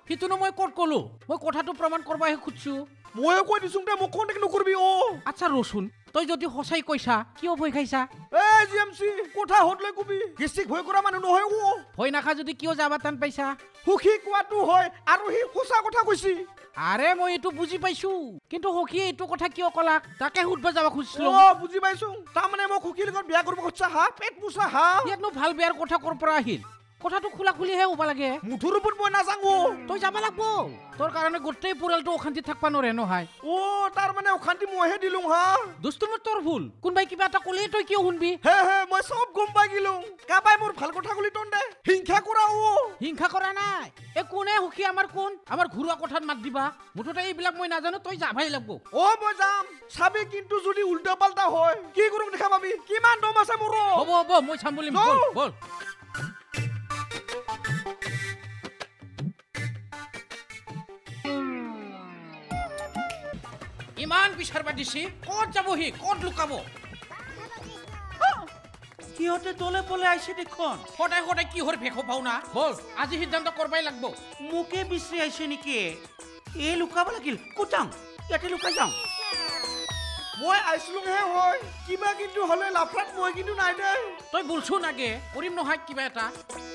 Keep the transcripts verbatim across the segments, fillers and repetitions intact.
সিটোনো মই ক'ত ক'লো মই কথাটো প্ৰমাণ কৰবাহে খুজিছো ময়ে কৈ দিছো দে মোক কণ্টেক্ট নকৰবি অ আচ্ছা ৰচোন তই যদি সঁচাই কৈছা কিয় ভয় খাইছা এ জি এম চি কথা হতলৈ কবি গেষ্টিক ভয় কৰা মানুহ নহয় ও ভয় নাখা যদি কিয় যাবা টান পাইছা সুখী কোৱাটো হয় আৰু সি সঁচা কথা কৈছি আৰে মই এইটো বুজি পাইছো কিন্তু সখীয়ে এইটো কথা কিয় ক'লাক তাকে সুধবা যাবা খুজিছিলো অ বুজি পাইছো তাৰমানে মই সখীৰ লগত বিয়া কৰিব খুজিছা হা পেট পোছা হা ইয়াতনো ভাল বেয়াৰ কথা কৰ পৰা আহিল কথাটো খোলা খুলিহে হ'ব লাগে মুঠুৰ ওপৰত মই নাজানো তই যাব লাগব তোৰ কাৰণে গোটেই পৰিয়ালটো অশান্তি থাকবা নৰে নহয় অ তাৰমানে অশান্তি মইহে দিলো হা দোস্তমত তোৰ ভুল কোনবাই কিবা এটা ক'লে তই কিয় শুনবি হে হে মই সব গম পাই গিলো কাবাই মোৰ ভাল কথা কলি তন্দে হিংসা কৰা ও হিংসা কৰা নাই এ কোনে সুখী আমাৰ কোন আমাৰ ঘৰুৱা কথাত মাত দিবা মুঠতে এইবিলাক মই নাজানো তই যাবাই লাগব অ মই যাম চাবি কিন্তু যদি উল্টা পাল্টা হয় কি কৰিম দেখা পাবি কিমান দম আছে মোৰ হ'ব হ'ব মই চাম বুলি বল বল ইমান বিচাৰবা দিছি ক'ত যাবহি ক'ত লুকাব সিহঁতে দলে বলে আইছে দেখোন সদায় সদায় কিহৰ ভেষ পাও না বল আজি সিদ্ধান্ত কৰবাই লাগব মোকে বিচাৰি আইছে নেকি এই লুকাব লাগিল ক'ত যাম ইয়াতে লুকাই যাম মই আইছিলোহে হয় কিবা কিন্তু হলে লাফাত মই কিন্তু নাই দে তই বলছো নাগে কৰিম নহয় কিবা এটা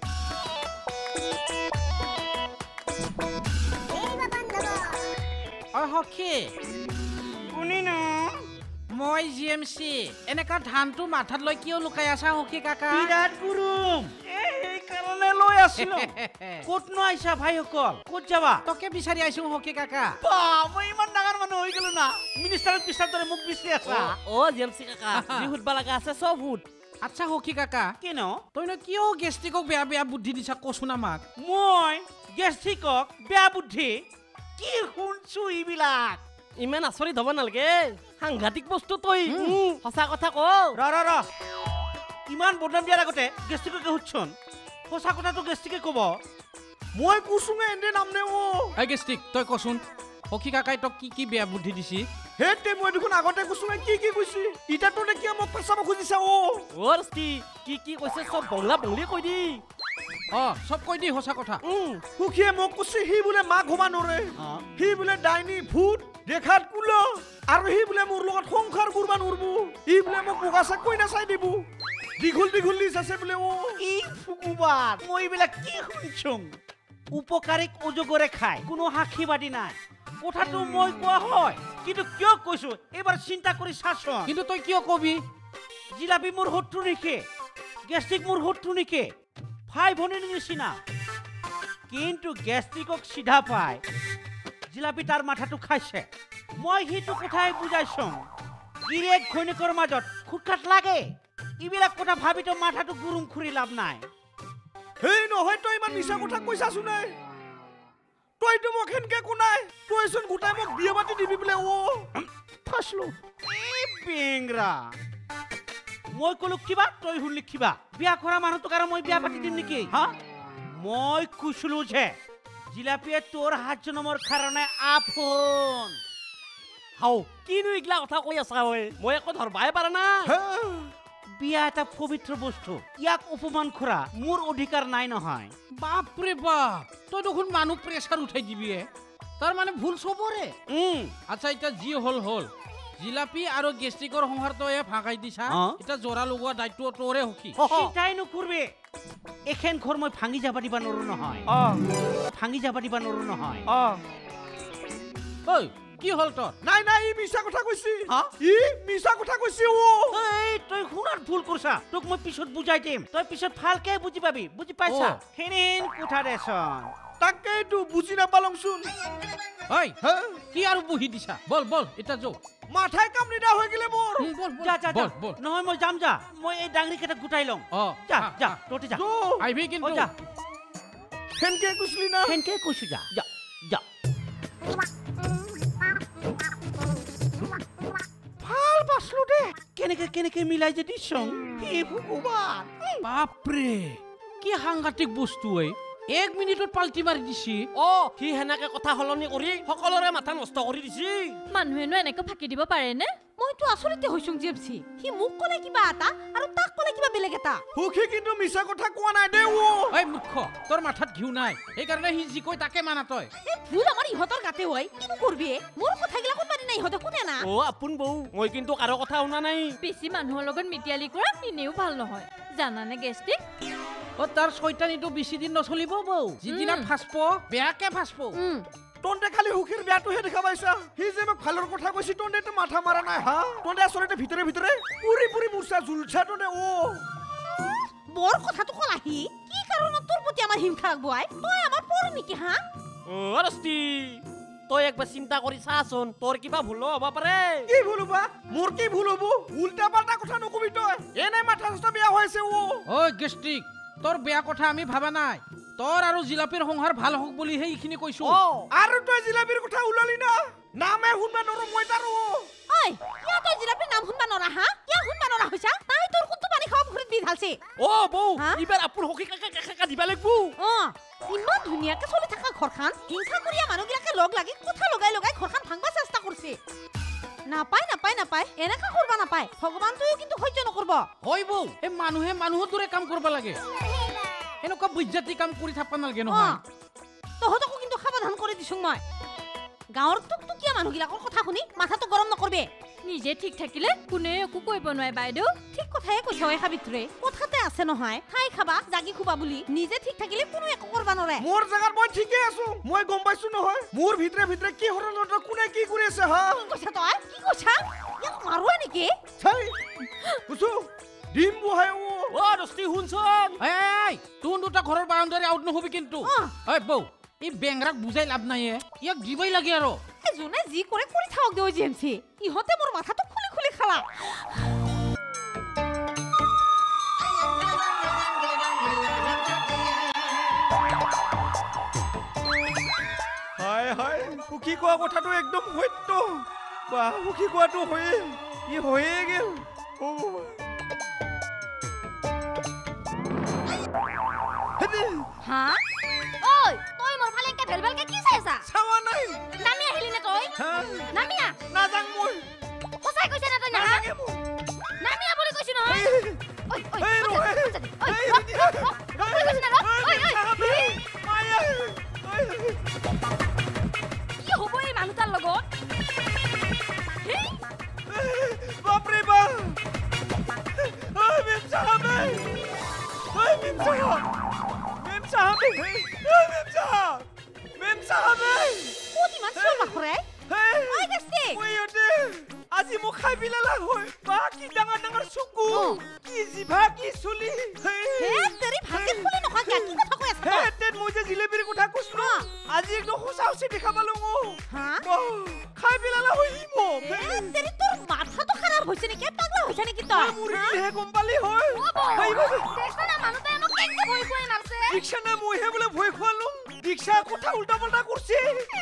অ হখি কোনি না মই জি এম চি এনেকা ধানটো মাথাত লৈ কিয় লুকাই আছা হখি কাকা বিৰাট গুৰুম এই কাৰণে লৈ আছিলো ক'ত নো আইছা ভাইসকল ক'ত যাবা তোকে বিচাৰি আইছো হখি কাকা বা মই ইমান ডাঙৰ মানুহ হৈ গলো না মিনিষ্টাৰত পিছাৰ দৰে মোক বিচাৰি আছা অ জি এম চি কাকা যি সুধবা লগা আছে চব সুধ আচ্ছা হখি কাকা কি ন তইনো কিয় গেষ্টিকক বেয়া বেয়া বুদ্ধি দিছা কচোন আমাক মই গেষ্টিকক বেয়া বুদ্ধি কি শুনছো এইবিলাক ইমান আচৰিত হ'ব নালাগে সাংঘাতিক বস্তু তই সঁচা কথা ক ৰ ৰ ৰ ইমান বদনাম দিয়াৰ আগতে গেষ্টিকে সুধচোন সঁচা কথাটো গেষ্টিকে ক'ব মই কুসুঙে এনে নাম নে ও এই গেষ্টিক তই কচোন হখি কাকাই তোক কি কি বেয়া বুদ্ধি দিছি হেতে মই দেখোন আগতে কুসুঙে কি কি কৈছি ইটা তোনে কি মোক পেছাব খুজিছা ও ওৰস্তি কি কি কৈছে চব বংলা বংলি কৈ দি অ সব কৈ দি সঁচা কথা সুখীয়ে মোক কৈছে সি বোলে মা ঘুমা নৰে সি বোলে ডাইনি ভূত দেখাত কুল আৰু সি বোলে মোৰ লগত সংসাৰ কৰবা নৰবো ই বোলে মোক মুগাছা কৈ নাচাই দিব দীঘল দীঘল লিজ আছে বোলে ও ই ফুকুবাত মই এইবিলাক কি শুনছোং উপকাৰীক অজগৰে খায় কোনো সাক্ষীবাদী নাই কথাটো মই কোৱা হয় কিন্তু কিয় কৈছো এইবাৰ চিন্তা কৰি চাচোন কিন্তু তই কিয় কবি জিলাপি মোৰ শত্ৰু নেকি গেষ্টিক মোৰ শত্ৰু নেকি ভাই ভনীৰ নিচিনা কিন্তু গেষ্টিকক চিধা পায় জিলাপি তাৰ মাথাটো খাইছে মই সেইটো কথাই বুজাইছো গিৰেক ঘৈণীয়েকৰ মাজত খুটখাট লাগে এইবিলাক কথা ভাবিতো মাথাটো গুৰুম খুৰি লাভ নাই হেই নহয় তই ইমান মিছা কথা কৈছাচোন নাই তইতো মোক হেনকে কোনাই তইচোন গোটাই মোক বিয়া পাতি দিবি বোলে ও ফাছলো এই বেংৰা মই কলো কিবা তই শুনলি কিবা বিয়া কৰা মানুহটোক আৰু মই বিয়া পাতি দিম নেকি হা মই কুছলো যে জিলাপিয়ে তোৰ হাত জনমৰ কাৰণে আপোন হাও কিনো এইগিলা কথা কৈ আছা ঐ মই একো ধৰবাই পাৰা নাই বিয়া এটা পবিত্ৰ বস্তু ইয়াক অপমান কৰা মোৰ অধিকাৰ নাই নহয় বাপৰে বাপ তই দেখোন মানুহ প্ৰেছাৰ উঠাই দিবি তাৰ মানে ভুল চবৰে আচ্ছা এতিয়া যি হল হল জিলাপি আৰু গেষ্টিকৰ সংসাৰ তই ভাঙাই দিছা এটা জোৰা লগোৱা দায়িত্ব তোৰে হকি চিন্তাই নকৰবি এখন ঘৰ মই ভাঙি যাবা দিবা নৰো নহয় ভাঙি যাবা দিবা নৰো নহয় ঐ কি হল তোৰ নাই নাই ই মিছা কথা কৈছি ই মিছা কথা কৈছি ও এই তই শুনাৰ ভুল কৰছা তোক মই পিছত বুজাই দিম তই পিছত ভালকে বুজি পাবি বুজি পাইছা হেনেন কথা দেচোন তাকেইতো বুজি নাপালংচোন ঐ কি আৰু বহি দিছা বল বল এটা যো মাথাই কাম নিদা হৈ গেলে মোৰ যা যা যা নহয় মই যাম যা মই এই ডাংৰি কেইটা গুটাই লওঁ যা যা তোতে যা আইবি কিন্তু যা হেনকে কৈছিলি না হেনকে কৈছো যা যা যা ভাল পাছলো দে কেনেকে কেনেকে মিলাই যে দিছং হে ভগৱান বাপৰে কি সাংঘাতিক বস্তু ঐ এক মিনিটত পাল্টি মাৰি দিছি অ সি হেনেকে কথা সলনি কৰি সকলোৰে মাথা নষ্ট কৰি দিছি মানুহেনো এনেকৈ ফাঁকি দিব পাৰে নে মই মইতো আচলতে হৈছো জেমচি সি মোক কলে কিবা এটা আৰু তাক কলে কিবা বেলেগ এটা সুখী কিন্তু মিছা কথা কোৱা নাই দে ও ঐ মূৰ্খ তোৰ মাথাত ঘিউ নাই সেইকাৰণে সি যি কয় তাকে মানা তই এই ভুল আমাৰ ইহঁতৰ গাতে হয় কিনো কৰবি মোৰ কথাগিলা কোনবাদি নাই ইহঁতে শুনে না অ আপোন বৌ মই কিন্তু কাৰো কথা শুনা নাই বেছি মানুহৰ লগত মিতিয়ালি কৰা এনেও ভাল নহয় জানানে গেষ্টিক অ তাৰ ছয়তানীটো বেছি দিন নচলিব বৌ যিদিনা ফাঁচব বেয়াকে ফাঁচব তন্তে খালি সুখীৰ বেয়াটোহে দেখা পাইছা সি যে মোক ভালৰ কথা কৈছি তন্তেটো মাথা মাৰা নাই হা তন্তে আচলতে ভিতৰে ভিতৰে পুৰি পুৰি মুৰ্চা জুলছা তন্তে ও বৰ কথাটো কলাহি কি কাৰণত তোৰ প্ৰতি আমাৰ হিংসা আগবঢ়াই তই আমাৰ পৰ নেকি হা অ ৰস্তি তই একবাৰ চিন্তা কৰি চাচোন তোৰ কিবা ভুল হ'ব পাৰে কি ভুল হবা মোৰ কি ভুল হব উল্টা পাল্টা কথা নকবি তই এনে মাথা চাথা বেয়া হৈছে ও ঐ গেষ্টিক তোৰ বেয়া কথা আমি ভাবা নাই তোৰ আৰু জিলাপীৰ সংসাৰ ভাল হওক বুলিহে এইখিনি কৈছো আৰু তই জিলাপীৰ কথা ওলালি না নামে শুনবা নৰো মই তাৰো ঐ কিয় তই জিলাপীৰ নাম শুনবা নৰা হা কিয় শুনবা নৰা হৈছা তাই তোৰ কোনটো পানী খাব ঘৰত দি ঢালছে অ বৌ হা? ইবাৰ আপোন হকি কাকা কাকা দিবা লাগবো অ ইমান ধুনীয়াকে চলি থকা ঘৰখান হিংসা কৰিয়া মানুহবিলাকে লগ লাগি কথা লগাই লগাই ঘৰখান ভাঙবা চেষ্টা কৰিছে নাপায় নাপায় নাপায় এনেকা কৰবা নাপায় ভগৱানটোও কিন্তু সহ্য নকৰব হয় বৌ এই মানুহে মানুহৰ দৰে কাম কৰিব লাগে এনেকুৱা বুজ্জাতি কাম কৰি থাকবা নালাগে অ নহয় তহঁতকো কিন্তু সাৱধান কৰি দিছো মই গাঁৱৰ টুকটুকীয়া মানুহবিলাকৰ কথা শুনি মাথাটো গৰম নকৰবে নিজে ঠিক থাকিলে কোনে একো কৰিব নোৱাৰে বাইদেউ ঠিক কথাই কৈছ এ সাবিত্ৰী কথাতে আছে নহয় খাই খাবা জাগি খুবা বুলি নিজে ঠিক থাকিলে কোনো একো কৰবা নৰে মোৰ জাগাত মই ঠিকে আছো মই গম পাইছো নহয় মোৰ ভিতৰে ভিতৰে কি হৰণৰ কোনে কি কৰি আছে হা কি কৈছা তই কি কৈছা ইয়াক মাৰোৱা নেকি চাই বুঝো ডিম বহাই ও অ ৰস্তি শুনছন এই তোৰ দুটা ঘৰৰ বাৰান্দাৰে আউট নহবি কিন্তু অ। ঐ বৌ এই বেংৰাক বুজাই লাভ নাই ইয়াক দিবই লাগে আৰু এই যোনে যি কৰে কৰি থাকক দে জেমচি ইহঁতে মোৰ মাথাটো খুলি খুলি খালা হায় হায় সুখী কোৱা কথাটো একদম সত্য বা সুখী কোৱাটো হয়ে ই হয়ে গেল ও হা ঐ তই মোৰ ফালে কে ভেল ভেলকে কি চাইছা চাৱা নাই নামি আহিলি নে তই হা নামিয়া নাজাং মই সঁচাই কৈছে না তই না নাজাঙে মই নামিয়া বুলি কৈছো নহয় এই, ঐ ঐ এই ৰ, এই, ঐ এই, ৰ, ৰ, ৰ, বুলি কৈছো না ৰ? ঐ ঐ চাহাবে, মায়া, ঐ, কি হ'ব এই মানুহটাৰ লগত হে? বাপৰে বাপ ঐ মেম চাহাবে ঐ মেম চাহাব মেম চাহাবে ঐ মেম চাহাব মেম চাহাবে ক'ত ইমান চিঞৰ বাখৰে হেই, ঐ গেষ্টি ঐ ইহঁতে, আজি মোক খাই পেলালা হয় বা কি ডাঙৰ ডাঙৰ চকু কি জিভা কি চুলি হেই, হে তেৰি ভালকে খুলি নকয় কিয় কি কথা কৈ আছ হে, তই তেন মই যে জিলেবিৰ কথা কৈছিলো আজি একদম সঁচা সঁচি দেখা পালো মোক হা বাহ, খাই পেলালা হয় ই মোক হে তেৰি তোৰ মাথাটো খাৰাপ হৈছে নেকি পাগলা হৈছে নেকি তই মোৰ হা? দেহে গম পালি হয় অ বৌ হেই, বাবা, দেখছ না মানুহটাই মোক কেনেকে ভয় খুৱাই মাৰছে দীক্ষা না মইহে বোলে ভয় খোৱালো দীক্ষা কথা উল্টা পাল্টা করছে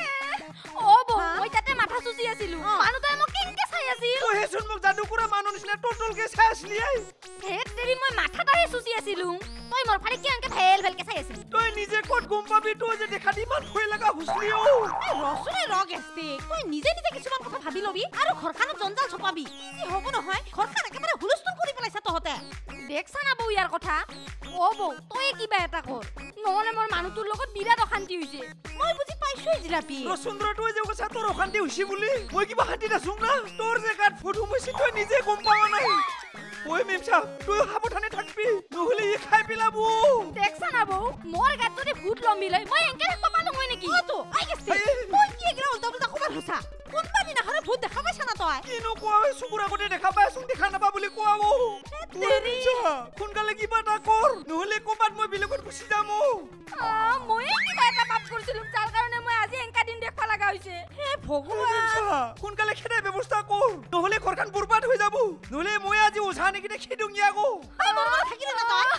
অ বৌ মই তাতে মাথা চুচি আছিলো মানুহটাই মোক কেনেকে চাই আছিল তই হেচোন মোক যাদু কৰা মানুহ নিচিনা টলটলকে চাই আছিলি আই হে তেৰি মই মাথাটাই চুচি আছিলো তই মোৰ ফালে কেনেকে ভেল ভেলকে চাই আছিলি তই নিজে ক'ত গম পাবি তই যে দেখাত ইমান ভয় লগা হুচলি ও এই ৰচনে ৰ গেষ্টি তই নিজে নিজে কিছুমান কথা ভাবি লবি আৰু ঘৰখানত জঞ্জাল ছপাবি কি হ'ব নহয় ঘৰখান একেবাৰে হুলস্থুল কৰি পেলাইছা তহঁতে দেখছা না বৌ ইয়াৰ কথা অ বৌ তই কিবা এটা কৰ নহলে মোৰ মানুহটোৰ লগত বিৰাট অশান্তি হৈছে মই বুজি পাইছোই জিলাপি ৰচন্দ্ৰ তই যে কৈছা তোৰ অশান্তি হৈছে বুলি মই কিবা শান্তিত আছো না তোৰ জেগাত ফটো মচি তই নিজে গম পাৱা নাই ঐ মেমছা তই সাৱধানে থাকবি নহলে ই খাই পেলাব দেখছা না বৌ মোৰ গাত যদি ভূত লম্বি লৈ মই এনকে থাকিব পালো হয় নেকি অ তো আই গেষ্টি তই কি এগিলা উল্টা পুল্টা খবৰ হৈছা কোনবা দিনাখনে ভূত দেখা পাইছা না তই কিনো কোৱা হয় চকুৰ আগতে দেখা পাই আছো দেখা নাপা বুলি কোৱা ও তেৰি সোনকালে কিবা এটা কৰ নহলে ক'বাত মই বেলেগত গুচি যাম ও আ মই কিবা এটা পাপ কৰিছিলো যাৰ কাৰণে মই আজি এনকা দিন দেখবা লগা হৈছে হে ভগৱান সোনকালে খেদাৰ ব্যৱস্থা কৰ নহলে ঘৰখন বৰবাদ হৈ যাব নহলে মই আজি ওঝা নেকি খেদুং ইয়াগো আই মোৰ লগত থাকিলে না তই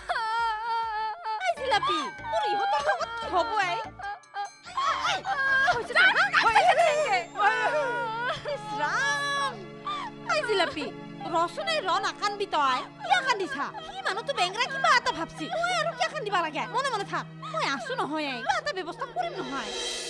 আই জিলাপি তোৰ ইহঁতৰ লগত কি হ'ব এই আই, কি হৈছে তোৰ, হা? ইছ ৰাম আই জিলাপি ৰচনে ৰ নাকান্দি তই কিয় কান্দিছা সি মানুহটো বেংৰা কিবা এটা ভাবছি তই আৰু কিয় কান্দিবা লাগে মনে মনে থাক মই আছো নহয় কিবা এটা ব্যৱস্থা কৰিম নহয়